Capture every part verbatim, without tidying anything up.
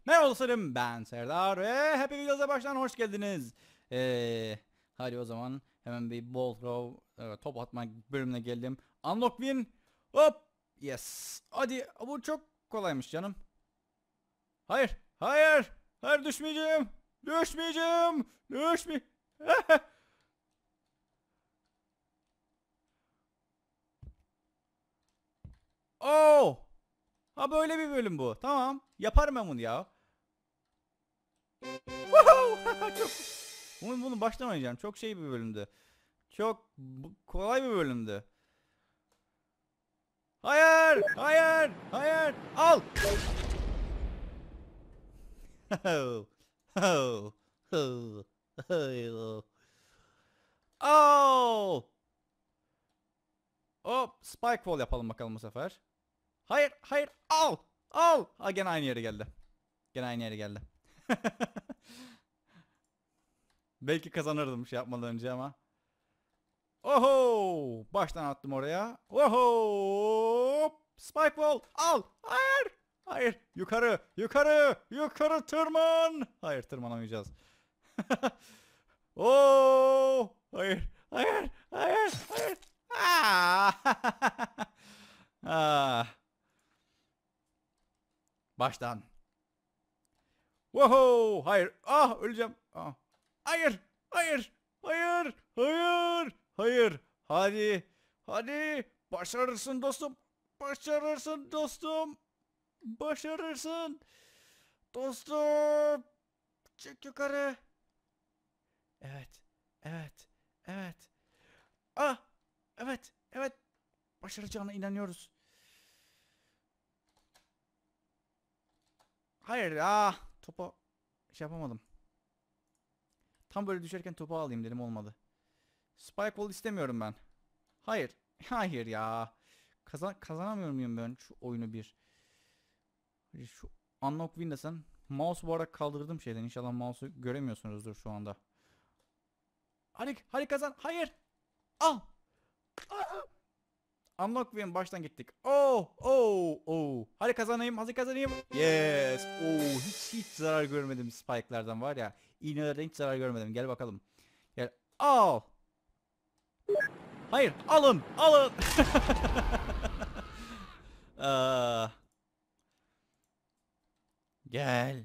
Merhaba dostlarım, ben Serdar ve Happy Videos'a baştan hoş geldiniz. Ee, hadi o zaman hemen bir ball throw e, top atma bölümüne geldim. Unlock win. Hop. Yes. Hadi, bu çok kolaymış canım. Hayır. Hayır. Hayır, düşmeyeceğim. Düşmeyeceğim. Düşme. Oh. Ha, böyle bir bölüm bu. Tamam. Yaparım ben bunu ya. Woohoo! Çok bunu, bunu baştan oynayacağım. Çok şey bir bölümdü. Çok kolay bir bölümdü. Hayır! Hayır! Hayır! Al! Oh! Hop, spike fall yapalım bakalım bu sefer. Hayır, hayır, al! Al! Ha, gene aynı yere geldi. Gene aynı yere geldi. Belki kazanırdım şey yapmadan önce ama. Oho! Baştan attım oraya. Oho! Spike wall. Al. Hayır. Hayır. Yukarı. Yukarı. Yukarı tırman. Hayır, tırmanamayacağız. Oo! Hayır. Hayır. Hayır. Hayır. Ah! Ah. Baştan. Oho! Hayır. Ah, öleceğim. Ah. Hayır. Hayır. Hayır. Hayır. Hayır. Hadi. Hadi. Başarırsın dostum. Başarırsın dostum. Başarırsın. Dostum. Çık yukarı. Evet. Evet. Evet. Ah. Evet. Evet. Başaracağına inanıyoruz. Hayır. Ah. Topa şey yapamadım. Tam böyle düşerken topu alayım dedim, olmadı. Spike wall istemiyorum ben. Hayır. Hayır ya. Kazan kazanamıyor muyum ben şu oyunu bir? Şu unlock win desen. Mouse bu arada kaldırdım şeyden. İnşallah mouse'u göremiyorsunuzdur şu anda. Hadi hadi kazan. Hayır. Al. Ah. Unlock win, baştan gittik. Oh oh oh. Hadi kazanayım. Hadi kazanayım. Yes. Oh, hiç hiç zarar görmedim spike'lardan var ya. İğnelerden hiç zarar görmedim. Gel bakalım. Gel. Al. Hayır. Alın. Alın. Aa. Gel.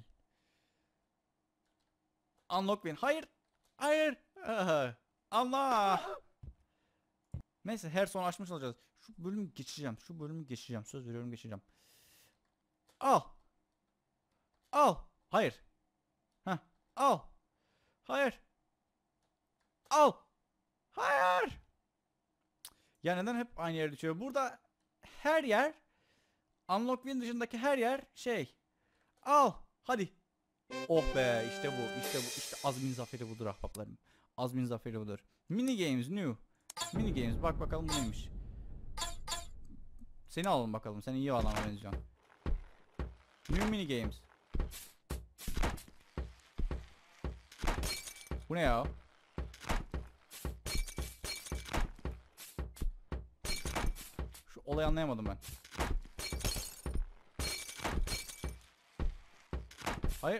Unlock win. Hayır. Hayır. Aha. Allah. Neyse, her son açmış olacağız. Şu bölümü geçeceğim. Şu bölümü geçeceğim. Söz veriyorum, geçeceğim. Al. Al. Hayır. Heh. Al. Hayır. Al. Hayır. Ya neden hep aynı yere düşüyor? Burada her yer, Unlock win dışındaki her yer şey. Al. Hadi. Oh be, işte bu. İşte bu. İşte azmin zaferi budur ahbaplarım. Azmin zaferi budur. Mini games new. Mini games, bak bakalım bu neymiş. Seni alalım bakalım. Sen iyi adama benziyorsun. New mini games. Bu ne ya? Şu olayı anlayamadım ben. Hayır.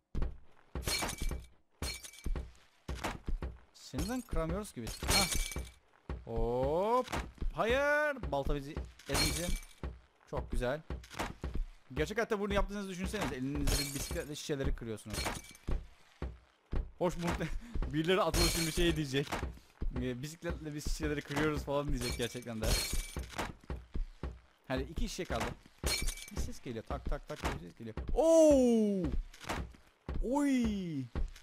Senden kıramıyoruz ki biz. Hah. Hop. Hayır. Balta bizi ezeceğim. Çok güzel. Gerçek hayatta bunu yaptığınızı düşünseniz. Elinizde bisikletle şişeleri kırıyorsunuz. Hoş mu? Birileri atılışın bir şey diyecek. Bisikletle biz şişeleri kırıyoruz falan diyecek gerçekten de. Hadi iki şişe kaldı. Bir ses geliyor. Tak tak tak bir ses geliyor. Oo! Oy!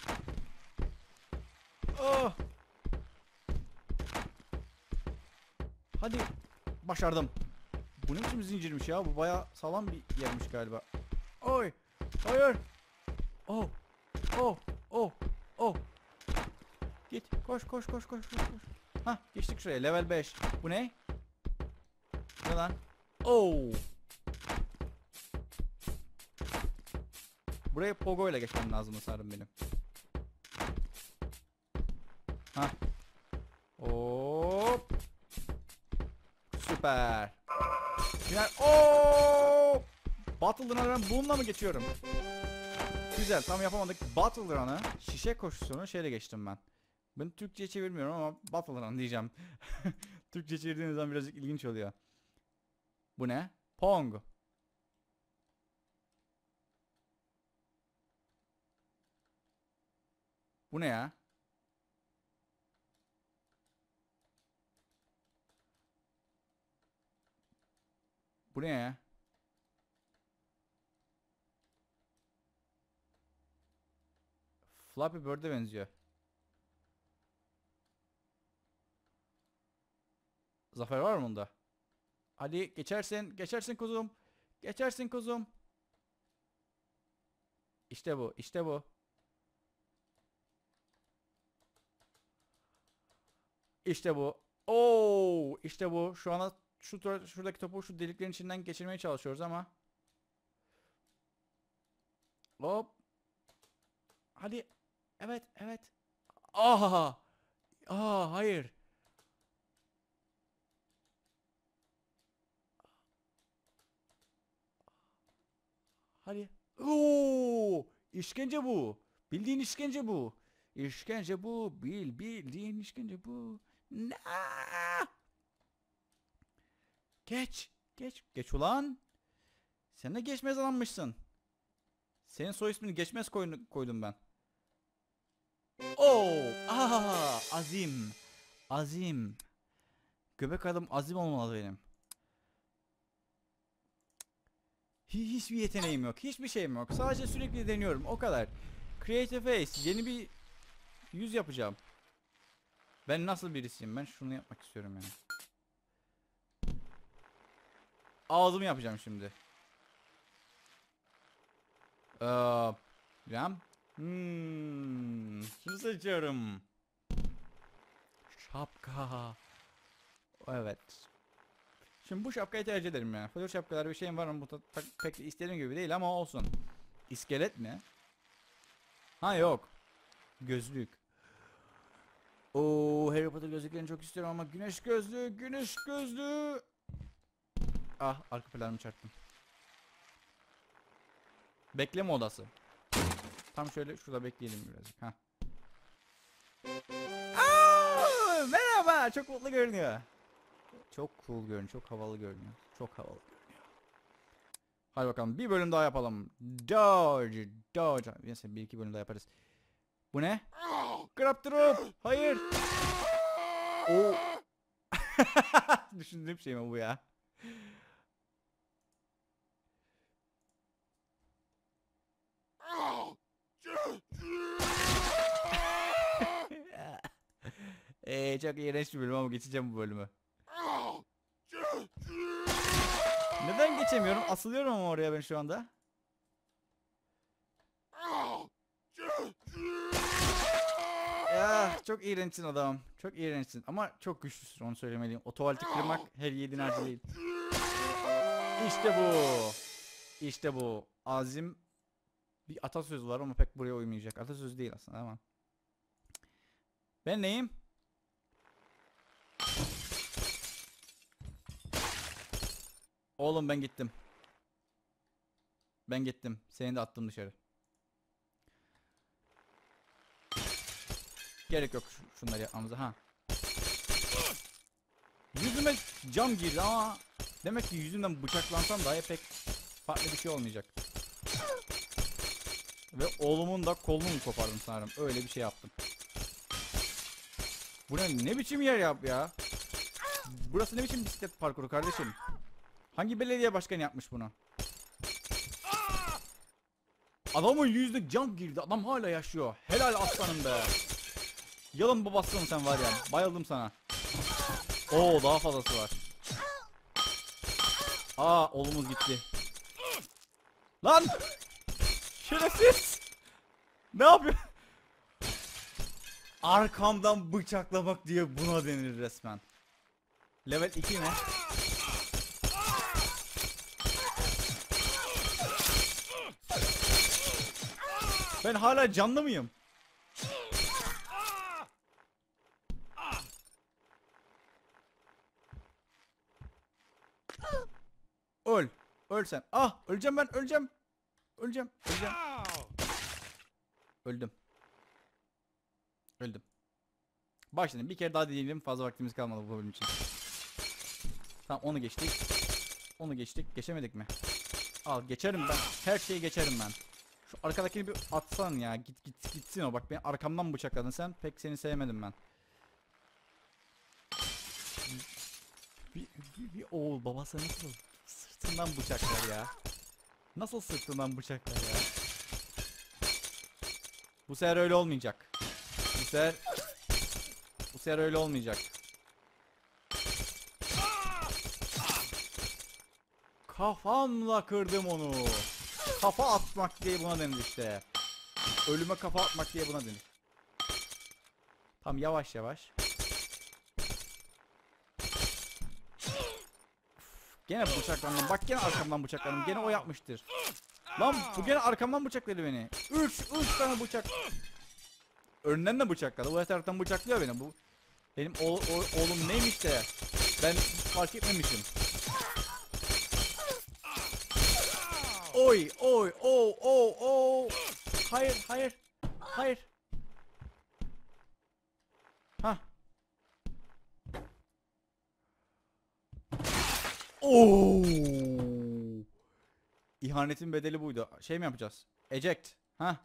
Ah! Hadi. Başardım. Bu ne biçim zincirmiş ya? Bu bayağı sağlam bir yermiş galiba. Oy! Hayır! Oh! Oh! Oh! Oh! Git. Koş koş koş koş koş koş. Hah, geçtik şuraya. Level beş. Bu ne? Ne lan? Oh! Buraya pogo ile geçmem lazım sanırım benim. Hah. Hop. Süper. Final. Oo! Battle'dan aran bununla mı geçiyorum? Güzel, tam yapamadık. Battle Run'ı, şişe koşusunu şeyle geçtim ben. Ben Türkçe'ye çevirmiyorum ama Battle Run diyeceğim. Türkçe çevirdiğiniz zaman birazcık ilginç oluyor. Bu ne? Pong. Bu ne ya? Bu ne ya? Flappy Bird'e benziyor. Zafer var mı bunda? Hadi geçersin, geçersin kuzum. Geçersin kuzum. İşte bu, işte bu. İşte bu. Oo, işte bu. Şu anda şu tura- şuradaki topu şu deliklerin içinden geçirmeye çalışıyoruz ama. Hop. Hadi. Evet, evet. Aha. Aa, hayır. Hadi. Oo! İşkence bu. Bildiğin işkence bu. İşkence bu. Bil, bildiğin işkence bu. Na! Geç. Geç. Geç ulan. Sen de geçmez adammışsın. Senin soy ismini geçmez koydum, koydum ben. Oo! Aa! Azim. Azim. Göbek adım Azim olmalı benim. Hi- hiçbir yeteneğim yok. Hiçbir şeyim yok. Sadece sürekli deniyorum. O kadar. Create a face. Yeni bir yüz yapacağım. Ben nasıl birisiyim? Ben şunu yapmak istiyorum yani. Ağzımı yapacağım şimdi. Ee, Ram. Hmm, şunu seçiyorum. Şapka. Evet. Şimdi bu şapkayı tercih ederim ya. Flör şapkalar bir şeyim var ama bu da pek de istediğim gibi değil ama olsun. İskelet mi? Ha yok. Gözlük. Oo, Harry Potter gözlüklerini çok istiyorum ama güneş gözlüğü, güneş gözlüğü. Ah, arka planımı çarptım. Bekleme odası. Tam şöyle şurada bekleyelim birazcık. Ha. Aa, merhaba. Çok mutlu görünüyor. Çok cool görünüyor. Çok havalı görünüyor. Çok havalı görünüyor. Hadi bakalım bir bölüm daha yapalım. Dodge, Dodge. Neyse bir iki bölüm daha yaparız. Bu ne? Grab drop. Hayır. Oo. Düşündüğüm şey mi bu ya? Eee çok iğrenç bir bölüm ama geçeceğim bu bölümü. Neden geçemiyorum? Asılıyorum ama oraya ben şu anda. Ya çok iğrençsin adam. Çok iğrençsin ama çok güçlüsün, onu söylemeliyim. O tuvaleti kırmak her yiğidin harcı değil. İşte bu. İşte bu. Azim bir atasözü var ama pek buraya uymayacak. Atasözü değil aslında ama. Ben neyim? Oğlum ben gittim. Ben gittim. Seni de attım dışarı. Gerek yok şunları yapmamıza. Ha. Yüzüme cam girdi ama demek ki yüzümden bıçaklansam daha pek farklı bir şey olmayacak. Ve oğlumun da kolunu mu kopardım sanırım. Öyle bir şey yaptım. Bu ne, ne biçim yer yap ya? Burası ne biçim bisiklet parkuru kardeşim? Hangi belediye başkanı yapmış bunu? Adamın yüzüne cam girdi. Adam hala yaşıyor. Helal aslanım be. Yalın babasın sen var ya. Bayıldım sana. Oo, daha fazlası var. Aa, oğlumuz gitti. Lan! Şerefsiz! Ne yapıyor? Arkamdan bıçaklamak diye buna denir resmen. Level iki mi? Ben hala canlı mıyım? Öl. Öl sen. Ah, öleceğim ben, öleceğim. Öleceğim. Öleceğim. Öldüm. Öldüm. Başlayalım. Bir kere daha deneyelim. Fazla vaktimiz kalmadı bu bölüm için. Tamam onu geçtik. Onu geçtik. Geçemedik mi? Al geçerim ben. Her şeyi geçerim ben. Şu arkadakini bir atsan ya. Git git gitsin o. Bak beni arkamdan bıçakladın sen. Pek seni sevmedim ben. Bir, bir, bir oğul babası nasıl sırtından bıçaklar ya. Nasıl sırtından bıçaklar ya. Bu sefer öyle olmayacak. Bu sefer Bu sefer öyle olmayacak. Kafamla kırdım onu. Kafa atmak diye buna denir işte. Ölüme kafa atmak diye buna denir. Tam yavaş yavaş. Gene bıçaklandım. Bak gene arkamdan bıçaklandım. Gene o yapmıştır. Lan bu gene arkamdan bıçakladı beni. Üç, üç tane bıçak. Önünden de bıçakladı. Bu taraftan bıçaklıyor beni. Bu benim oğul, oğul, oğlum neymiş de ben fark etmemişim. Oy oy o o o. Hayır hayır. Hayır. Ha. Oo. İhanetin bedeli buydu. Şey mi yapacağız? Eject. Ha.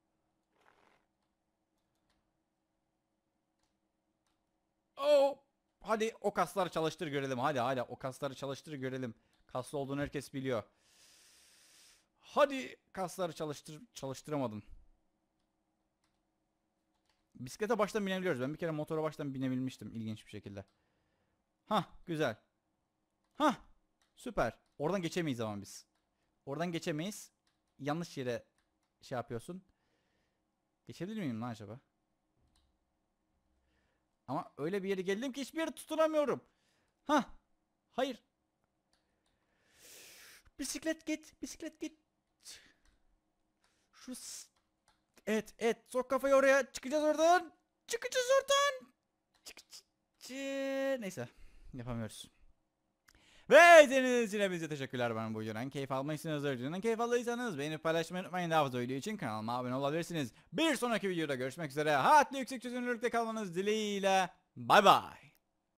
Oh. Hadi o kasları çalıştır görelim. Hadi hadi o kasları çalıştır görelim. Kaslı olduğunu herkes biliyor. Hadi kasları çalıştır çalıştıramadın. Bisiklete baştan binebiliyoruz. Ben bir kere motora baştan binebilmiştim ilginç bir şekilde. Hah güzel. Hah süper. Oradan geçemeyiz ama biz. Oradan geçemeyiz. Yanlış yere şey yapıyorsun. Geçebilir miyim lan acaba? Ama öyle bir yere geldim ki hiçbir yere tutunamıyorum. Hah. Hayır. Bisiklet git. Bisiklet git. Şu evet evet. Sok kafayı oraya. Çıkacağız oradan. Çıkacağız oradan. Çık, çık, çık. Neyse. Yapamıyoruz. Ve izlediğiniz için hepinize teşekkürler. Ben bu videodan keyif almışsınız. Videodan keyif aldıysanız beğenip paylaşmayı unutmayın. Daha fazla video için kanalıma abone olabilirsiniz. Bir sonraki videoda görüşmek üzere. Hayatlı yüksek çözünürlükte kalmanız dileğiyle. Bay bay.